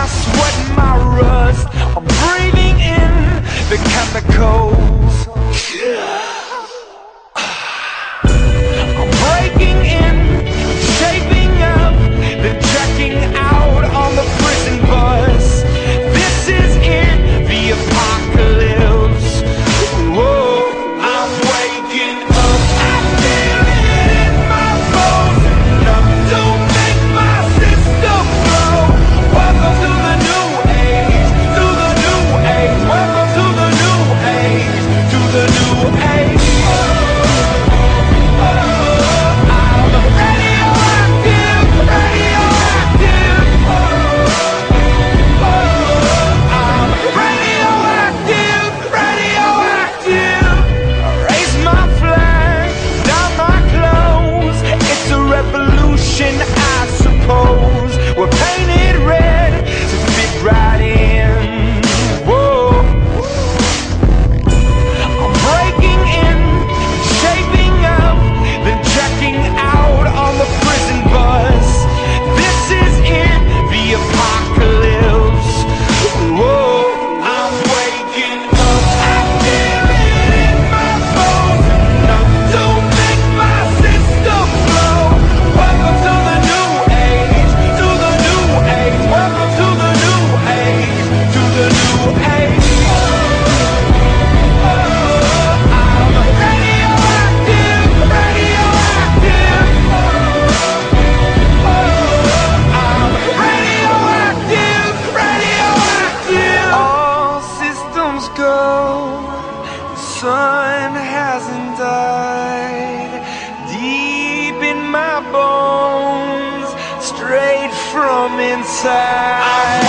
sweat and my rust. I'm breathing in the chemicals. I'm breaking in, shaping up, then checking out on the prison bus. This is it, the apocalypse. Whoa, I'm waking up. I feel it in my bones, enough to make my system blow. Welcome to the new age, to the new age. Welcome to the new age, to the new age. I'm radioactive, radioactive. I'm radioactive, radioactive. Raise my flag, down my clothes. It's a revolution, I suppose. We're painted red to fit right in. Whoa. I'm breaking in, shaping up, then checking out on the prison bus. This is it, the apocalypse. Whoa, I'm waking up. I feel it in my bones, enough to make my system blow. Welcome to the new age, to the new age. Welcome to the new age, to the new age. I'm radioactive, radioactive. I'm radioactive, radioactive. All systems go. The sun hasn't died. Deep in my bones, straight from inside.